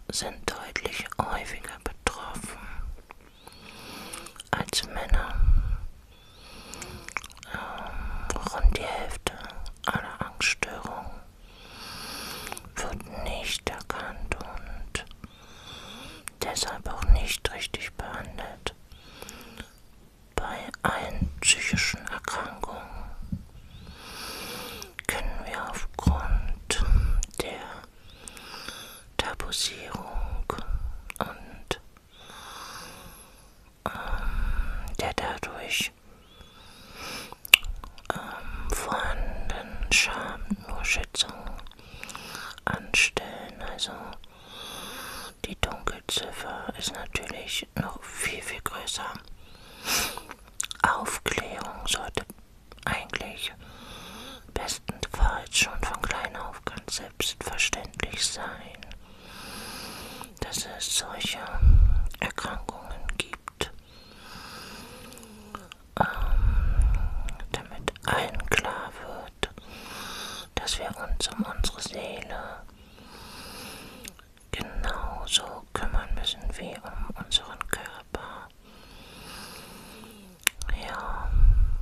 sind deutlich häufiger betroffen als Männer. Rund die Hälfte aller Angststörungen wird nicht erkannt und deshalb auch nicht richtig behandelt. Bei allen psychischen Erkrankungen können wir aufgrund der Tabusierung und der dadurch vorhandenen Scham nur Schätzungen anstellen. Also die Dunkelziffer ist natürlich noch viel, viel größer. Aufklärung sollte eigentlich bestenfalls schon von klein auf ganz selbstverständlich sein, dass es solche Erkrankungen gibt, damit allen klar wird, dass wir uns um unsere Seele genauso kümmern müssen wie um unseren Körper. Ja,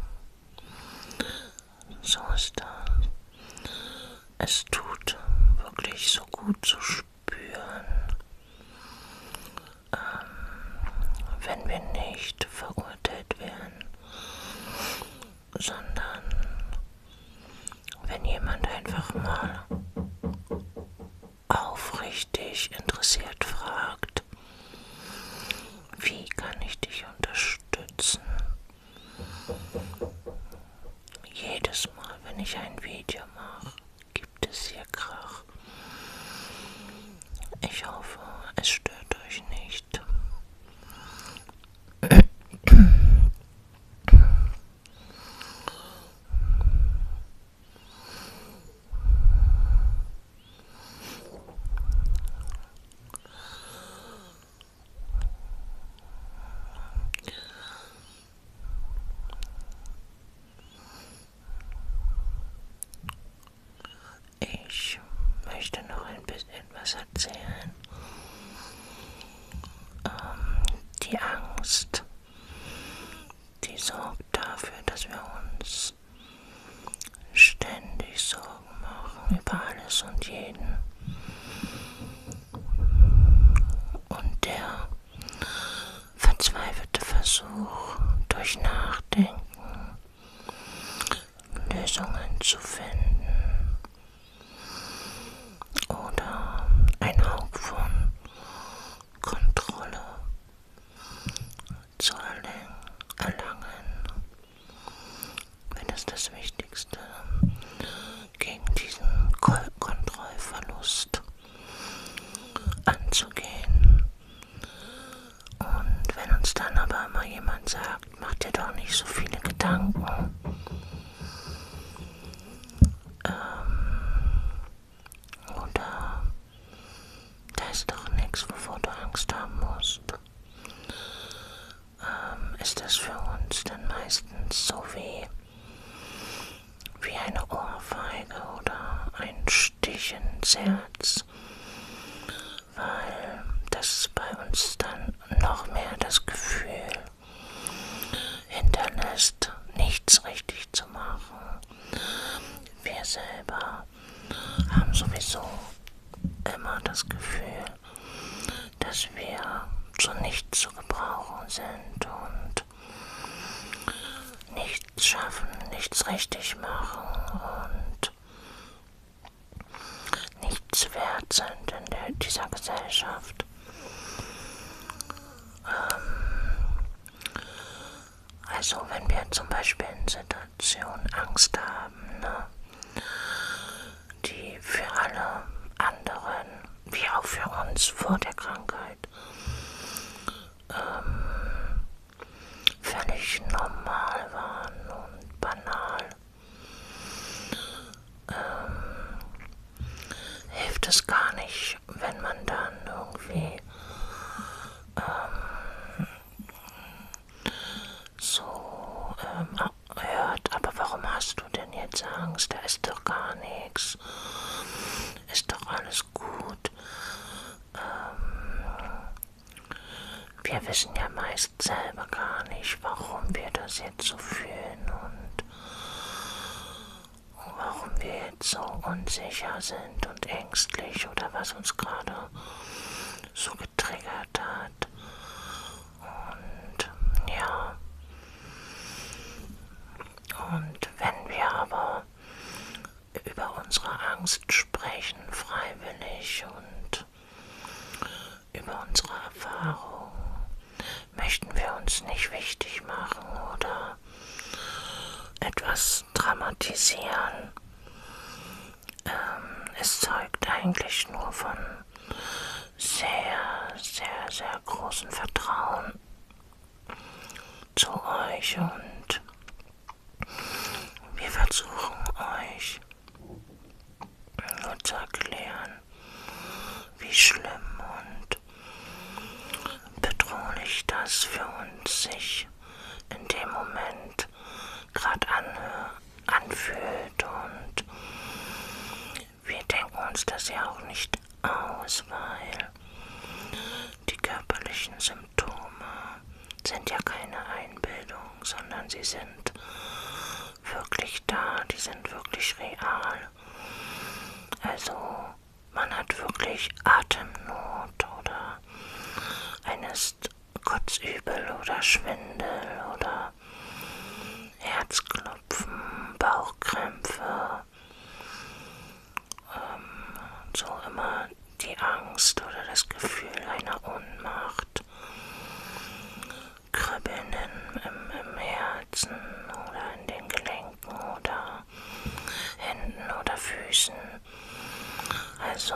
so ist das. Es tut wirklich so gut zu spüren, wenn wir nicht verurteilt werden, sondern wenn jemand einfach mal aufrichtig interessiert fragt, wie kann ich dich unterstützen? Jedes Mal, wenn ich ein Video mache, gibt es hier Krach. Ich hoffe, es stört euch nicht. Ich möchte noch ein bisschen was erzählen. Die Angst, die sorgt dafür, dass wir uns ständig Sorgen machen über alles und jeden. Und der verzweifelte Versuch, durch Nachdenken Lösungen zu finden oder ein Hauch von Kontrolle zu erlangen, wenn es das Wichtigste gegen diesen Kontrollverlust anzugehen. Und wenn uns dann aber immer jemand sagt, mach dir doch nicht so viele Gedanken, oder da ist doch nichts, wovor du Angst haben musst, ist das für uns dann meistens so wie eine Ohrfeige oder ein Stich ins Herz, weil das bei uns dann noch mehr das Gefühl hinterlässt, nichts richtig zu machen. Wir selber haben sowieso immer das Gefühl, dass wir zu nichts zu gebrauchen sind und nichts schaffen, nichts richtig machen und nichts wert sind in dieser Gesellschaft. Also wenn wir zum Beispiel in Situationen Angst haben, ne, die für alle anderen, wie auch für uns vor der Krankheit, völlig normal waren und banal, hilft es gar nicht, wenn man dann irgendwie hört, aber warum hast du denn jetzt Angst? Da ist doch gar nichts. Ist doch alles gut. wir wissen ja meist selber gar nicht, warum wir das jetzt so fühlen und warum wir jetzt so unsicher sind und ängstlich oder was uns gerade so getriggert hat. Und ja, und wenn wir aber über unsere Angst sprechen, freiwillig und über unsere Erfahrung, möchten wir uns nicht wichtig machen oder etwas dramatisieren. Es zeugt eigentlich nur von sehr, sehr, sehr großem Vertrauen zu euch und wir versuchen euch nur zu erklären, wie schlimm und bedrohlich das für uns sich in dem Moment gerade anfühlt und wir denken uns das ja auch nicht aus, weil die körperlichen Symptome sind ja keine Einbildung, sondern sie sind wirklich da, die sind wirklich real. Also man hat wirklich Atemnot oder einem ist kotzübel oder Schwindel oder Herzklopfen, Bauchkrämpfe, so immer die Angst oder das Gefühl einer Ohnmacht, Kribbeln im Herzen oder in den Gelenken oder Händen oder Füßen. Also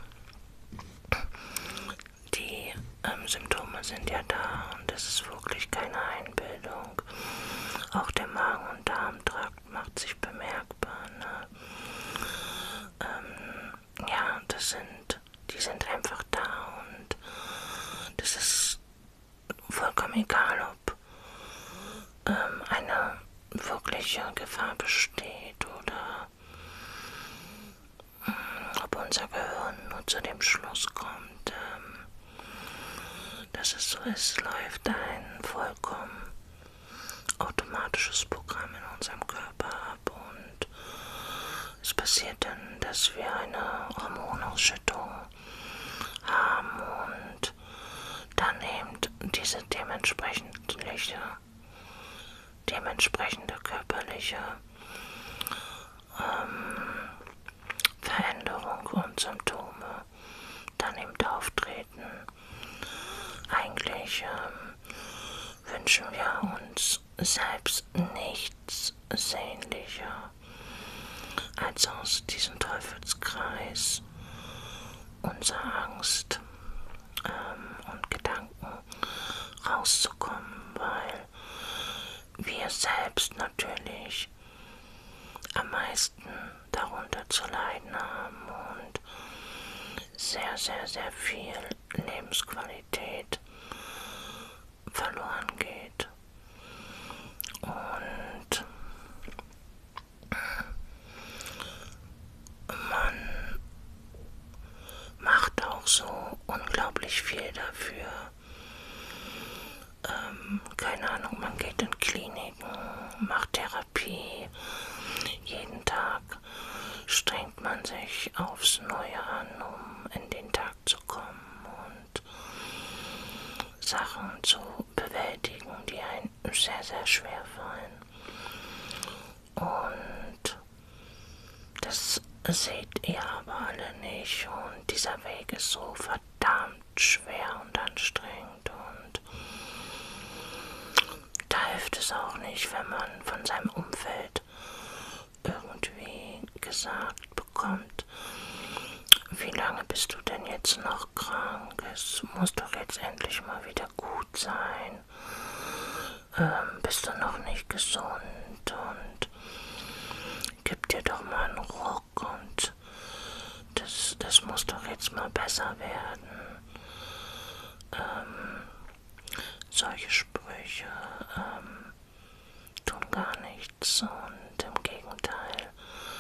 die Symptome sind ja da und es ist wirklich keine Einbildung. Auch der Magen- und Darmtrakt macht sich bemerkbar. Ne? Ja, die sind einfach da und das ist vollkommen egal, ob eine wirkliche Gefahr besteht oder ob unser Gehirn nur zu dem Schluss kommt, dass es so ist, läuft ein vollkommen automatisches Programm in unserem Körper ab und es passiert dann, dass wir eine Hormonausschüttung haben und dann eben diese dementsprechende körperliche Veränderung und Symptome dann eben auftreten. Eigentlich wünschen wir uns selbst nichts sehnlicher, als aus diesem Teufelskreis unserer Angst und Gedanken rauszukommen, weil wir selbst natürlich am meisten darunter zu leiden haben und sehr, sehr, sehr viel Lebensqualität verloren geht. Und man macht auch so unglaublich viel dafür. Keine Ahnung, man geht in Kliniken, macht Therapie. Jeden Tag strengt man sich aufs Neue an, um in den Tag zu kommen und Sachen zu bewältigen, die einem sehr, sehr schwer fallen. Und das seht ihr aber alle nicht und dieser Weg ist so verdammt schwer und anstrengend und da hilft es auch nicht, wenn man von seinem Umfeld irgendwie gesagt bekommt, wie lange bist du denn jetzt noch krank? Es muss doch jetzt endlich mal wieder gut sein. Bist du noch nicht gesund und gib dir doch mal einen Ruck und das muss doch jetzt mal besser werden. Solche Sprüche tun gar nichts und im Gegenteil,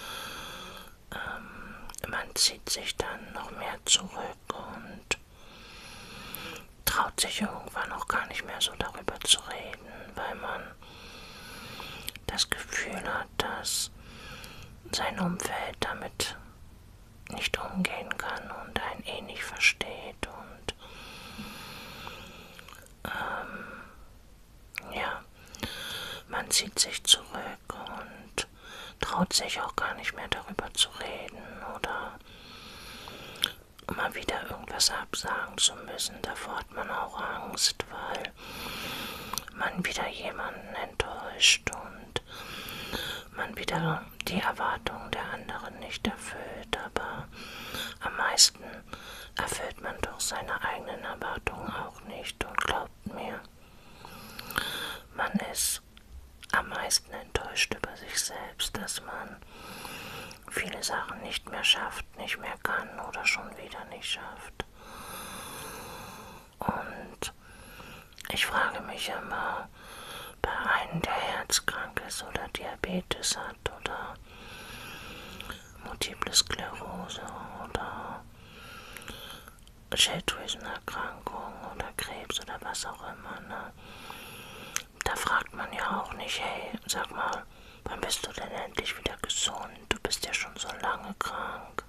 man zieht sich dann noch mehr zurück und traut sich irgendwann auch gar zu reden, weil man das Gefühl hat, dass sein Umfeld damit nicht umgehen kann und einen eh nicht versteht und ja, man zieht sich zurück und traut sich auch gar nicht mehr darüber zu reden oder mal wieder irgendwas absagen zu müssen. Davor hat man auch Angst, weil man wieder jemanden enttäuscht und man wieder die Erwartungen der anderen nicht erfüllt, aber am meisten erfüllt man doch seine eigenen Erwartungen auch nicht und glaubt mir, man ist am meisten enttäuscht über sich selbst, dass man viele Sachen nicht mehr schafft, nicht mehr kann oder schon wieder nicht schafft. Und ich frage mich immer, bei einem, der herzkrank ist oder Diabetes hat oder Multiple Sklerose oder Schilddrüsenerkrankung oder Krebs oder was auch immer, ne? Da fragt man ja auch nicht, hey, sag mal, wann bist du denn endlich wieder gesund? Du bist ja schon so lange krank.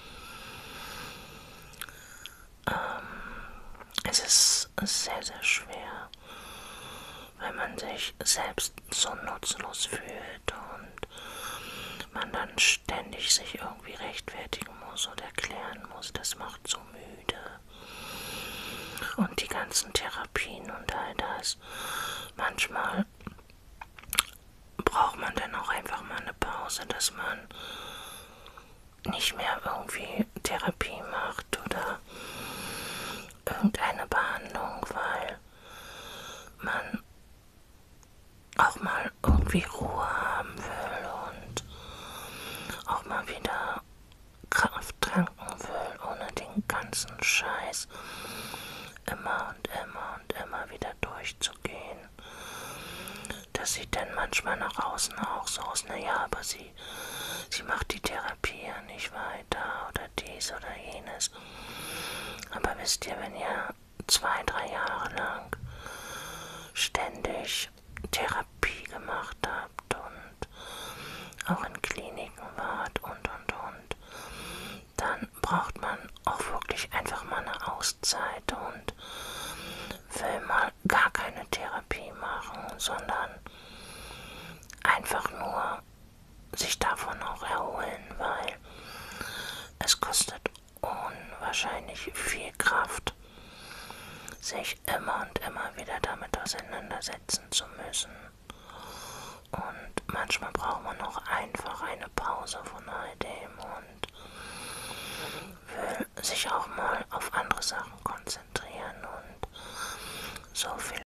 Es ist sehr, sehr schwer, weil man sich selbst so nutzlos fühlt und man dann ständig sich irgendwie rechtfertigen muss oder erklären muss. Das macht so müde. Und die ganzen Therapien und all das. Manchmal braucht man dann auch einfach mal eine Pause, dass man nicht mehr irgendwie Therapie macht oder irgendeine Behandlung, weil man auch mal irgendwie Ruhe haben will und auch mal wieder Kraft tanken will, ohne den ganzen Scheiß immer und immer und immer wieder durchzugehen. Das sieht dann manchmal nach außen auch so aus, naja, aber sie macht die Therapie ja nicht weiter oder dies oder jenes. Aber wisst ihr, wenn ihr 2, 3 Jahre lang ständig Therapie gemacht habt und auch in Kliniken wart und, dann braucht man auch wirklich einfach mal eine Auszeit und will mal gar keine Therapie machen, sondern einfach nur sich davon auch erholen, weil es kostet unwahrscheinlich viel Kraft, sich immer und immer wieder damit auseinandersetzen zu müssen. Und manchmal braucht man auch einfach eine Pause von all dem und will sich auch mal auf andere Sachen konzentrieren.